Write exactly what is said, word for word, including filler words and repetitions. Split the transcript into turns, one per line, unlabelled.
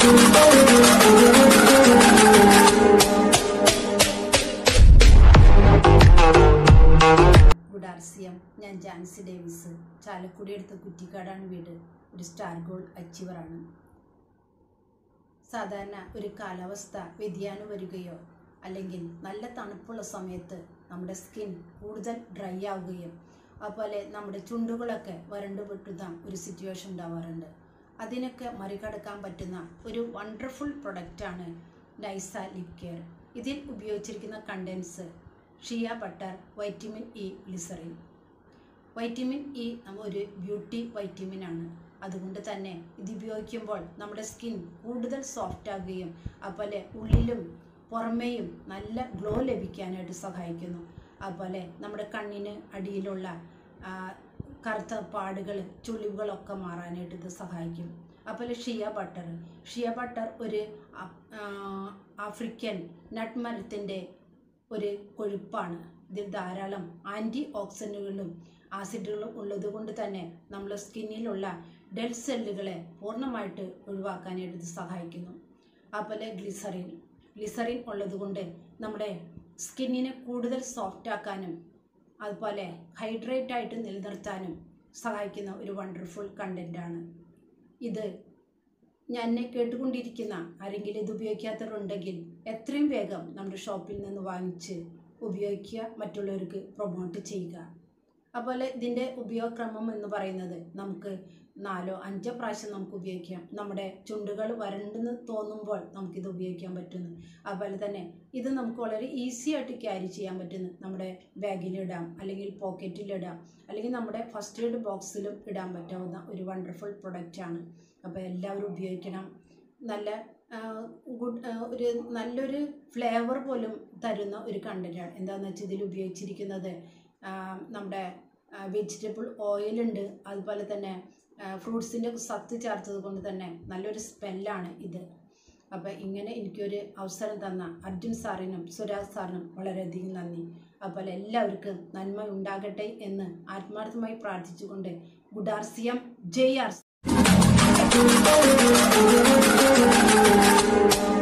ഗുഡാർസിയം. ഞാൻ ജാൻസി ഡേവിസ്. ചാലക്കുടി അടുത്ത് കുറ്റിക്കാടാണ് വീട്. ഒരു സ്റ്റാർ ഗോൾഡ് അച്ചീവറാണ്. സാധാരണ ഒരു കാലാവസ്ഥ വ്യതിയാനം വരികയോ അല്ലെങ്കിൽ നല്ല തണുപ്പുള്ള സമയത്ത് നമ്മുടെ സ്കിൻ കൂടുതൽ ഡ്രൈ ആവുകയും അതുപോലെ നമ്മുടെ ചുണ്ടുകളൊക്കെ വരണ്ടു പൊട്ടുന്ന ഒരു സിറ്റുവേഷൻ ഉണ്ടാവാറുണ്ട്. അതിനൊക്കെ മറികടക്കാൻ പറ്റുന്ന ഒരു വണ്ടർഫുൾ പ്രൊഡക്റ്റാണ് നൈസ ലിപ് കെയർ. ഇതിൽ ഉപയോഗിച്ചിരിക്കുന്ന contents shea butter, vitamin E, glycerin. Vitamin E ഒരു ബ്യൂട്ടി വൈറ്റമിൻ ആണ്. അതുകൊണ്ട് തന്നെ ഇത് ഉപയോഗിക്കുമ്പോൾ നമ്മുടെ സ്കിൻ കൂടുതൽ സോഫ്റ്റ് ആകുകയും അതുപോലെ ഉള്ളിലും പുറമേയും നല്ല ഗ്ലോ ലഭിക്കാനായിട്ട് സഹായിക്കുന്നു. അതുപോലെ നമ്മുടെ കണ്ണിന് അടിയിലുള്ള കറുത്ത പാടുകൾ, ചുളിവുകളൊക്കെ മാറാനായിട്ട് ഇത് സഹായിക്കും. അതുപോലെ ഷിയ ബട്ടർ ഷിയ ബട്ടർ ഒരു ആഫ്രിക്കൻ നട്ട് മരത്തിൻ്റെ ഒരു കൊഴുപ്പാണ്. ഇതിൽ ധാരാളം ആൻറ്റി ഓക്സിഡൻറ്റുകളും ആസിഡുകളും ഉള്ളത് കൊണ്ട് തന്നെ നമ്മുടെ സ്കിന്നിലുള്ള ഡെഡ് സെല്ലുകളെ പൂർണ്ണമായിട്ട് ഒഴിവാക്കാനായിട്ട് ഇത് സഹായിക്കുന്നു. അതുപോലെ ഗ്ലിസറിൻ ഗ്ലിസറിൻ ഉള്ളത് കൊണ്ട് നമ്മുടെ സ്കിന്നിനെ കൂടുതൽ സോഫ്റ്റ് ആക്കാനും അതുപോലെ ഹൈഡ്രേറ്റ് ആയിട്ട് നിലനിർത്താനും സഹായിക്കുന്ന ഒരു വണ്ടർഫുൾ കണ്ടൻ്റാണ് ഇത്. ഞാൻ എന്നെ കേട്ടുകൊണ്ടിരിക്കുന്ന ആരെങ്കിലും ഇത് ഉപയോഗിക്കാത്തവരുണ്ടെങ്കിൽ എത്രയും വേഗം നമ്മുടെ ഷോപ്പിൽ നിന്ന് വാങ്ങിച്ച് ഉപയോഗിക്കുക, മറ്റുള്ളവർക്ക് പ്രൊമോട്ട് ചെയ്യുക. അതുപോലെ ഇതിൻ്റെ ഉപയോഗക്രമം എന്ന് പറയുന്നത് നമുക്ക് നാലോ അഞ്ചോ പ്രാവശ്യം നമുക്ക് ഉപയോഗിക്കാം. നമ്മുടെ ചുണ്ടുകൾ വരണ്ടെന്ന് തോന്നുമ്പോൾ നമുക്കിത് ഉപയോഗിക്കാൻ പറ്റുന്നു. അതുപോലെ തന്നെ ഇത് നമുക്ക് വളരെ ഈസി ആയിട്ട് ക്യാരി ചെയ്യാൻ പറ്റുന്നു. നമ്മുടെ ബാഗിലിടാം, അല്ലെങ്കിൽ പോക്കറ്റിലിടാം, അല്ലെങ്കിൽ നമ്മുടെ ഫസ്റ്റ് എയ്ഡ് ബോക്സിലും ഇടാൻ പറ്റാവുന്ന ഒരു വണ്ടർഫുൾ പ്രൊഡക്റ്റാണ്. അപ്പോൾ എല്ലാവരും ഉപയോഗിക്കണം. നല്ല ഗുഡ് ഒരു നല്ലൊരു ഫ്ലേവർ പോലും തരുന്ന ഒരു കണ്ടൻ്റാണ്. എന്താണെന്ന് വെച്ചാൽ ഇതിൽ ഉപയോഗിച്ചിരിക്കുന്നത് നമ്മുടെ വെജിറ്റബിൾ ഓയിലുണ്ട്, അതുപോലെ തന്നെ ഫ്രൂട്ട്സിൻ്റെ സത്ത് ചേർത്തത് കൊണ്ട് തന്നെ നല്ലൊരു സ്മെല്ലാണ് ഇത്. അപ്പോൾ ഇങ്ങനെ എനിക്കൊരു അവസരം തന്ന അർജുൻ സാറിനും സുരാജ് സാറിനും വളരെയധികം നന്ദി. അതുപോലെ എല്ലാവർക്കും നന്മ ഉണ്ടാകട്ടെ എന്ന് ആത്മാർത്ഥമായി പ്രാർത്ഥിച്ചുകൊണ്ട് ഗുഡാർസിയം ജയ് ആർ.